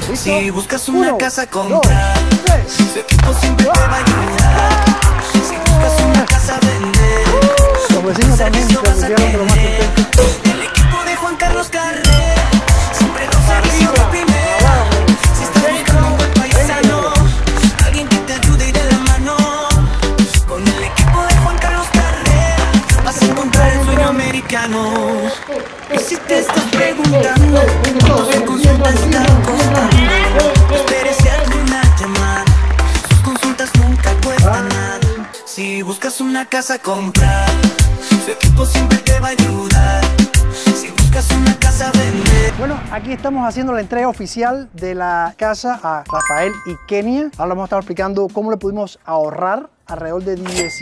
Si buscas una casa comprar, su equipo siempre te va a ayudar. Si buscas una casa vender, los vecinos también se pusieron de lo más contentos. el equipo de Juan Carlos Carrera siempre nos servicio de primera. Si estás buscando un buen paisano, alguien que te ayude y de la mano, con el equipo de Juan Carlos Carrera vas a encontrar el sueño americano. Y si te estás preguntando cuánto su consulta está costando, no esperes y hazle una llamada. Sus consultas nunca cuestan nada. Si buscas una casa comprar, su equipo siempre te va a ayudar. Si buscas una casa vender. Bueno, aquí estamos haciendo la entrega oficial de la casa a Rafael y Kenia. Ahora vamos a estar explicando cómo le pudimos ahorrar alrededor de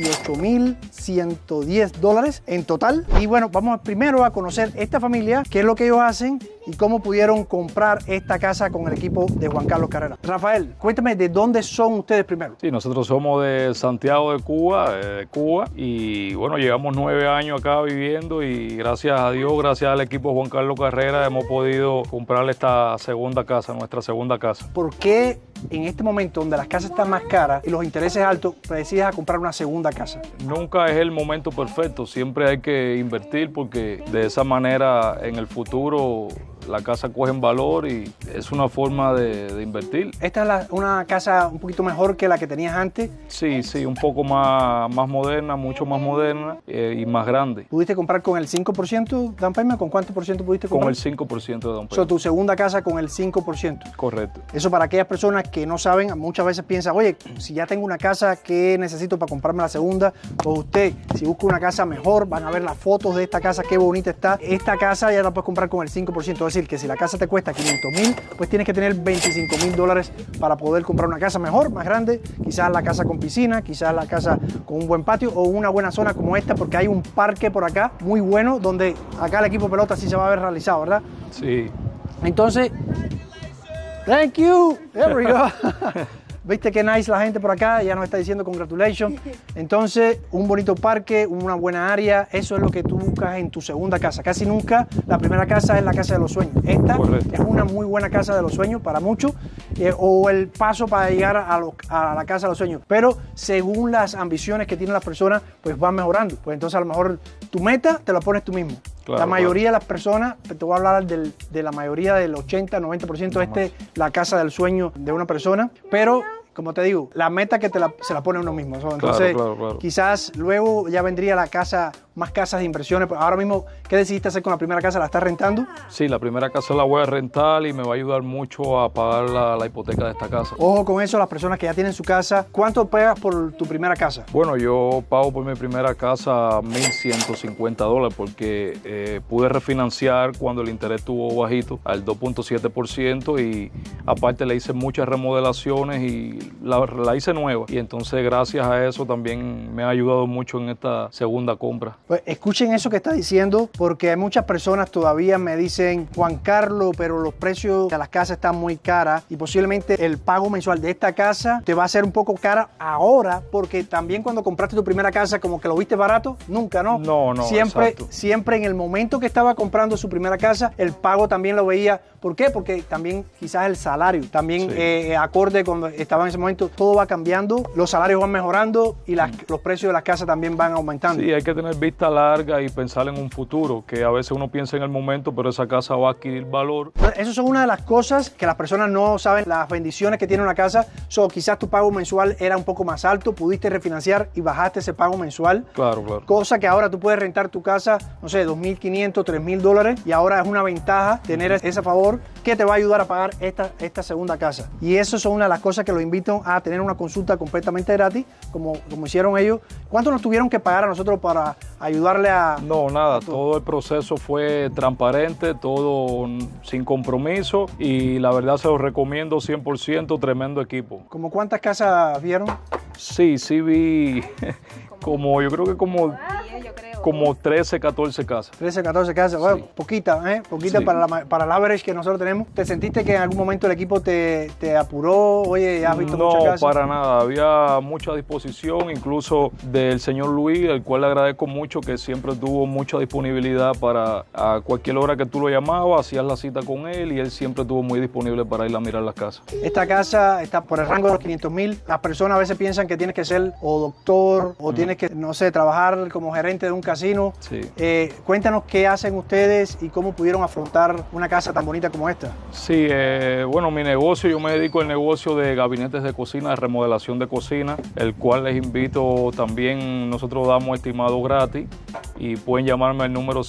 $18,110 en total. Y bueno, vamos primero a conocer esta familia, qué es lo que ellos hacen y cómo pudieron comprar esta casa con el equipo de Juan Carlos Carrera. Rafael, cuéntame de dónde son ustedes primero. Sí, nosotros somos de Santiago de Cuba, y bueno, llevamos 9 años acá viviendo y gracias a Dios, gracias al equipo de Juan Carlos Carrera hemos podido comprar esta segunda casa, nuestra segunda casa. ¿Por qué en este momento donde las casas están más caras y los intereses altos, decides a comprar una segunda casa? Nunca es el momento perfecto, siempre hay que invertir porque de esa manera en el futuro la casa coge en valor y es una forma de invertir. ¿Esta es una casa un poquito mejor que la que tenías antes? Sí, un poco más moderna, mucho más moderna y más grande. ¿Pudiste comprar con el 5% down payment? ¿Con cuánto por ciento pudiste comprar? Con el 5% de down payment. So, tu segunda casa con el 5%. Correcto. Eso para aquellas personas que no saben, muchas veces piensan, oye, si ya tengo una casa, ¿qué necesito para comprarme la segunda? Pues usted, si busca una casa mejor, van a ver las fotos de esta casa, qué bonita está. Esta casa ya la puedes comprar con el 5%. Es decir, que si la casa te cuesta $500,000, pues tienes que tener $25,000 para poder comprar una casa mejor, más grande, quizás la casa con piscina, quizás la casa con un buen patio o una buena zona como esta, porque hay un parque por acá muy bueno, donde acá el equipo de pelota sí se va a ver realizado, ¿verdad? Sí. Entonces, thank you, there we go. ¿Viste qué nice la gente por acá? Ya nos está diciendo congratulations. Entonces, un bonito parque, una buena área, eso es lo que tú buscas en tu segunda casa. Casi nunca la primera casa es la casa de los sueños. Esta es una muy buena casa de los sueños para muchos, o el paso para llegar a la casa de los sueños. Pero según las ambiciones que tienen las personas, pues van mejorando. Pues entonces a lo mejor tu meta te la pones tú mismo. Claro, la mayoría de las personas, te voy a hablar de la mayoría del 80-90%, la casa del sueño de una persona, pero como te digo, la meta que se la pone uno mismo. Entonces, claro. Quizás luego ya vendría más casas de inversiones. Ahora mismo, ¿qué decidiste hacer con la primera casa? ¿La estás rentando? Sí, la primera casa la voy a rentar y me va a ayudar mucho a pagar la hipoteca de esta casa. Ojo con eso, las personas que ya tienen su casa. ¿Cuánto pagas por tu primera casa? Bueno, yo pago por mi primera casa $1,150 porque pude refinanciar cuando el interés estuvo bajito al 2.7% y aparte le hice muchas remodelaciones y la hice nueva. Y entonces gracias a eso también me ha ayudado mucho en esta segunda compra. Pues escuchen eso que está diciendo, porque hay muchas personas todavía me dicen, Juan Carlos, pero los precios de las casas están muy caras y posiblemente el pago mensual de esta casa te va a ser un poco cara ahora, porque también cuando compraste tu primera casa como que lo viste barato, nunca, ¿no? No, siempre en el momento que estaba comprando su primera casa, el pago también lo veía. ¿Por qué? Porque también quizás el salario, también acorde cuando estaba en ese momento, todo va cambiando, los salarios van mejorando y los precios de las casas también van aumentando. Sí, hay que tener vista larga y pensar en un futuro, que a veces uno piensa en el momento, pero esa casa va a adquirir valor. Eso son una de las cosas que las personas no saben, las bendiciones que tiene una casa. Quizás tu pago mensual era un poco más alto, pudiste refinanciar y bajaste ese pago mensual. Claro. Cosa que ahora tú puedes rentar tu casa, no sé, $2,500, $3,000 y ahora es una ventaja tener ese favor que te va a ayudar a pagar esta segunda casa. Y eso son una de las cosas que los invito a tener una consulta completamente gratis, como hicieron ellos. ¿Cuánto nos tuvieron que pagar a nosotros para ayudarle a...? No, nada, todo el proceso fue transparente, todo sin compromiso y la verdad se los recomiendo 100%, tremendo equipo. ¿Cómo cuántas casas vieron? Sí vi Yo creo que como 13, 14 casas. 13, 14 casas, bueno, Sí. poquita, Poquita Sí. para el average que nosotros tenemos. ¿Te sentiste que en algún momento el equipo te apuró? Oye, ya has visto muchas No, casas. para nada. Había mucha disposición, incluso del señor Luis, el cual le agradezco mucho, que siempre tuvo mucha disponibilidad para a cualquier hora que tú lo llamabas, hacías la cita con él y él siempre estuvo muy disponible para ir a mirar las casas. Esta casa está por el rango de los 500,000. Las personas a veces piensan que tienes que ser o doctor o tienes que, no sé, trabajar como gerente de un casino. Sí. Cuéntanos qué hacen ustedes y cómo pudieron afrontar una casa tan bonita como esta. Sí, bueno, mi negocio, yo me dedico al negocio de gabinetes de cocina, de remodelación de cocina, el cual les invito también, nosotros damos estimado gratis y pueden llamarme al número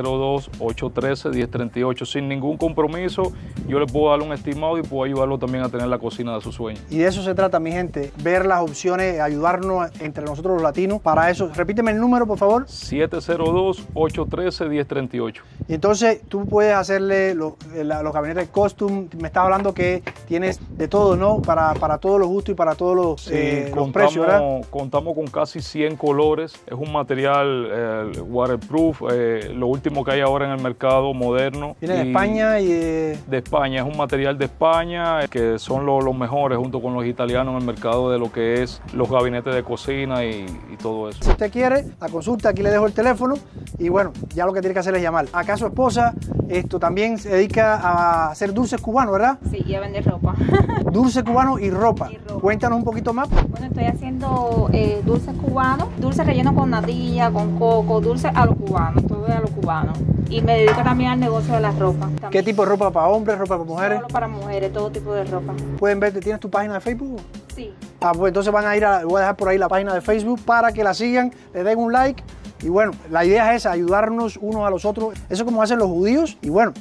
702-813-1038 sin ningún compromiso. Yo les puedo dar un estimado y puedo ayudarlo también a tener la cocina de sus sueños. Y de eso se trata, mi gente, ver las opciones, ayudarnos entre nosotros los latinos. Para eso, repíteme el número, por favor. 702-813-1038. Y entonces tú puedes hacerle los gabinetes custom. Me estás hablando que tienes de todo, ¿no? Para todos los gustos y para todos los precios, ¿verdad? Contamos con casi 100 colores. Es un material waterproof, lo último que hay ahora en el mercado moderno. Viene de España y de España. Es un material de España que son los mejores junto con los italianos en el mercado de lo que es los gabinetes de cocina y todo eso. si usted quiere, la consulta, aquí le dejo el teléfono y bueno, ya lo que tiene que hacer es llamar. Acá su esposa también se dedica a hacer dulces cubanos, ¿verdad? Sí, y a vender ropa. Dulce cubano y ropa. Y ropa. Cuéntanos un poquito más. Bueno, estoy haciendo dulces cubanos, dulces rellenos con natilla, con coco, dulces a lo cubano, todo a lo cubano. Y me dedico también al negocio de la ropa. ¿Qué También. tipo de ropa para hombres, ropa para mujeres? Solo para mujeres, todo tipo de ropa. Pueden ver, ¿tienes tu página de Facebook? Sí. Pues entonces van a ir voy a dejar por ahí la página de Facebook para que la sigan, le den un like. Y bueno, la idea es esa, ayudarnos unos a los otros. Eso es como hacen los judíos. Y bueno,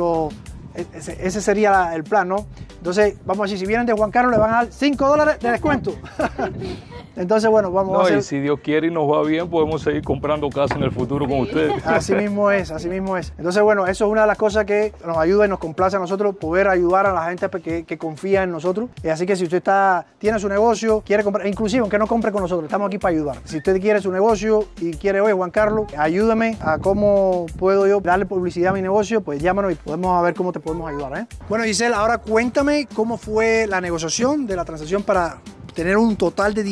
ese sería el plan, ¿no? Entonces, vamos a decir, si vienen de Juan Carlos, le van a dar $5 de descuento. Entonces, bueno, vamos a No, hacer... y si Dios quiere y nos va bien, podemos seguir comprando casa en el futuro con ustedes. Así mismo es, así mismo es. Entonces, bueno, eso es una de las cosas que nos ayuda y nos complace a nosotros, poder ayudar a la gente que confía en nosotros. Así que si usted tiene su negocio, quiere comprar, inclusive aunque no compre con nosotros, estamos aquí para ayudar. Si usted quiere su negocio y quiere, oye, Juan Carlos, ayúdame a cómo puedo yo darle publicidad a mi negocio, pues llámanos y podemos ver cómo te podemos ayudar, ¿eh? Bueno, Giselle, ahora cuéntame cómo fue la negociación de la transacción para tener un total de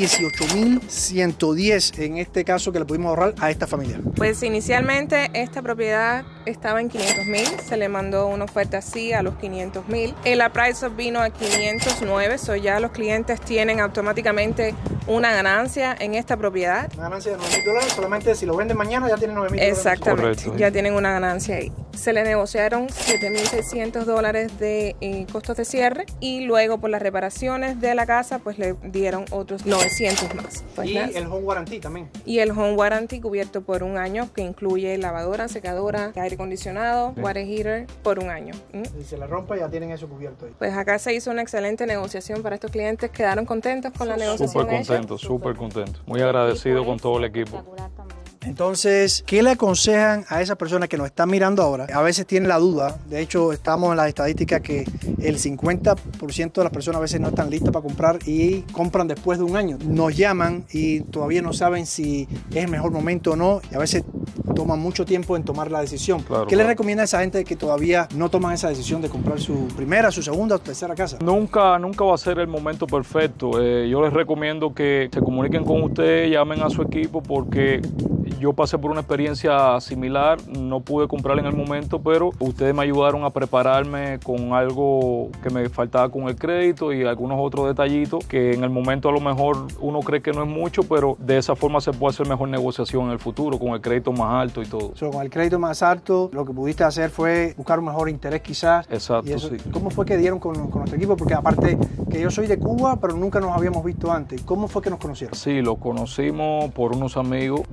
18,110 en este caso que le pudimos ahorrar a esta familia. Pues inicialmente esta propiedad estaba en 500,000, se le mandó una oferta así a los 500,000. El appraisal vino a 509, so ya los clientes tienen automáticamente una ganancia en esta propiedad. Una ganancia de $9,000, solamente si lo venden mañana ya tienen $9,000. Exactamente, Correcto, sí. ya tienen una ganancia ahí. Se le negociaron $7,600 de costos de cierre y luego por las reparaciones de la casa pues le dieron otros 900 más. Pues Y nada. el home warranty también. Y el home warranty cubierto por un año que incluye lavadora, secadora, aire acondicionado, water heater por un año. Si se le rompe ya tienen eso cubierto ahí. Pues acá se hizo una excelente negociación para estos clientes, quedaron contentos con la negociación Súper hecha. contento, súper contento. Muy agradecido con todo el equipo. Espectacular también. Entonces, ¿qué le aconsejan a esas personas que nos están mirando ahora? A veces tienen la duda. De hecho, estamos en las estadísticas que el 50% de las personas a veces no están listas para comprar y compran después de un año. Nos llaman y todavía no saben si es el mejor momento o no. Y a veces toman mucho tiempo en tomar la decisión. Claro, ¿Qué le claro. recomienda a esa gente que todavía no toman esa decisión de comprar su primera, su segunda o tercera casa? Nunca va a ser el momento perfecto. Yo les recomiendo que se comuniquen con usted, llamen a su equipo porque yo pasé por una experiencia similar, no pude comprar en el momento, pero ustedes me ayudaron a prepararme con algo que me faltaba con el crédito y algunos otros detallitos que en el momento a lo mejor uno cree que no es mucho, pero de esa forma se puede hacer mejor negociación en el futuro con el crédito más alto y todo. Con el crédito más alto, lo que pudiste hacer fue buscar un mejor interés quizás. Exacto, Y eso, sí. ¿cómo fue que dieron con nuestro equipo? Porque aparte que yo soy de Cuba, pero nunca nos habíamos visto antes. ¿Cómo fue que nos conocieron? Sí, lo conocimos por unos amigos, dos amigos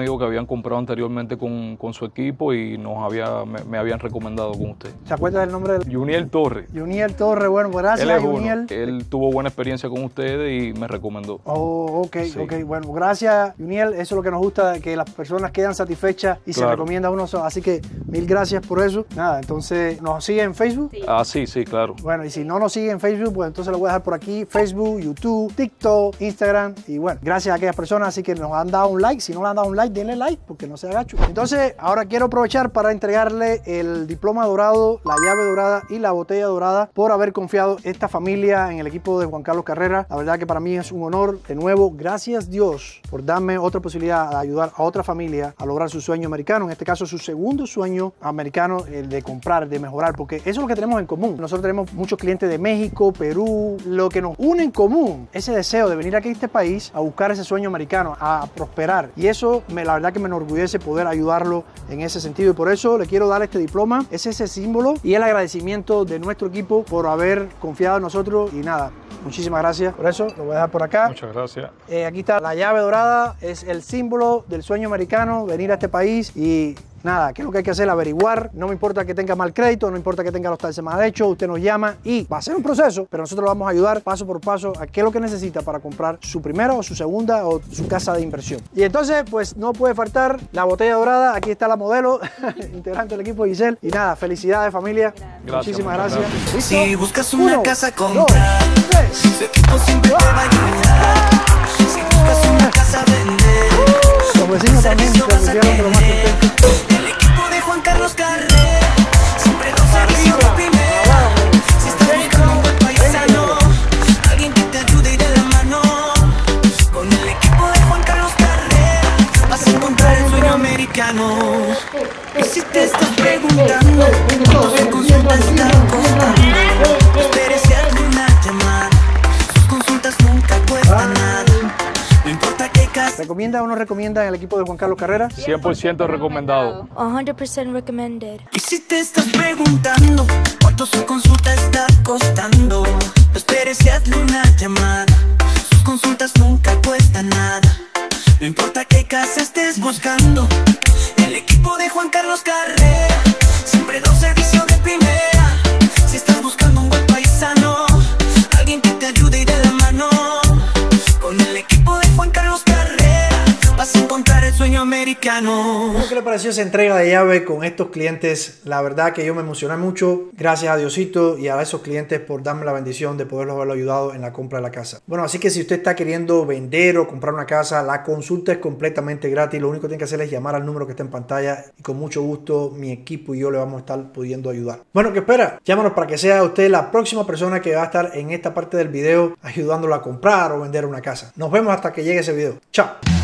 amigos que habían comprado anteriormente con su equipo y me habían recomendado con usted. ¿Se acuerda del nombre de Juniel Torres. Juniel Torres? Bueno, pues gracias, Él es Juniel. uno. Él tuvo buena experiencia con ustedes y me recomendó. Oh, ok, Sí. ok. Bueno, gracias, Juniel. Eso es lo que nos gusta, que las personas quedan satisfechas y se recomienda a uno. Así que mil gracias por eso. Nada, entonces, ¿nos sigue en Facebook? Sí. Ah, sí, claro. Bueno, y si no nos sigue en Facebook, pues entonces lo voy a dejar por aquí. Facebook, YouTube, TikTok, Instagram. Y bueno, gracias a aquellas personas así que nos han dado un like. Si no le han dado un like, denle like porque no se agacho. Entonces, ahora quiero aprovechar para entregarle el diploma dorado, la llave dorada y la botella dorada por haber confiado esta familia en el equipo de Juan Carlos Carrera. La verdad que para mí es un honor. De nuevo, gracias Dios por darme otra posibilidad de ayudar a otra familia a lograr su sueño americano. En este caso, su segundo sueño americano, el de comprar, de mejorar, porque eso es lo que tenemos en común. Nosotros tenemos muchos clientes de México, Perú. Lo que nos une en común, ese deseo de venir aquí a este país a buscar ese sueño americano, a prosperar. Y eso, la verdad que me enorgullece poder ayudarlo en ese sentido. Y por eso le quiero dar este diploma. Es ese símbolo y el agradecimiento de nuestro equipo por haber confiado en nosotros. Y nada, muchísimas gracias por eso. Lo voy a dejar por acá. Muchas gracias. Aquí está la llave dorada. Es el símbolo del sueño americano, venir a este país y... nada, ¿qué es lo que hay que hacer? Averiguar. No me importa que tenga mal crédito, no importa que tenga los taxes mal hechos, usted nos llama y va a ser un proceso, pero nosotros lo vamos a ayudar paso por paso a qué es lo que necesita para comprar su primera o su segunda o su casa de inversión. Y entonces, pues no puede faltar la botella dorada. Aquí está la modelo, integrante del equipo Giselle. Y nada, felicidades familia. Gracias, Muchísimas muchas gracias. gracias. ¿Listo? Si buscas una 1, casa a 2, comprar, 3. su equipo siempre te va a ayudar. Si buscas una casa a vender, Los vecinos también se pusieron de lo más contentos. el equipo de Juan Carlos Carrera siempre da un servicio de primera. Si estás buscando un buen paisano, alguien que te ayude y de la mano, con el equipo de Juan Carlos Carrera vas a encontrar el sueño americano. Y si te estás preguntando cuánto su consulta está costando, no esperes y hazle una llamada. Sus consultas nunca cuestan nada. No importa qué casa. ¿Recomienda o no recomienda en el equipo de Juan Carlos Carrera? 100% recomendado. 100% recommended. Y si te estás preguntando cuánto su consulta está costando, no esperes y hazle una llamada. Sus consultas nunca cuestan nada. No importa qué casa estés buscando, el equipo de Juan Carlos Carrera siempre da un servicio de primera. Si estás buscando un buen paisano, alguien que te ayude y de la mano, con el equipo de Juan Carlos Carrera vas a encontrar el sueño americano. ¿Qué le pareció esa entrega de llave con estos clientes? La verdad que yo me emocioné mucho. Gracias a Diosito y a esos clientes por darme la bendición de poderlos haberlo ayudado en la compra de la casa. Bueno, así que si usted está queriendo vender o comprar una casa, la consulta es completamente gratis. Lo único que tiene que hacer es llamar al número que está en pantalla y con mucho gusto mi equipo y yo le vamos a estar pudiendo ayudar. Bueno, ¿qué espera? Llámanos para que sea usted la próxima persona que va a estar en esta parte del video ayudándolo a comprar o vender una casa. Nos vemos hasta que llegue ese video. Chao.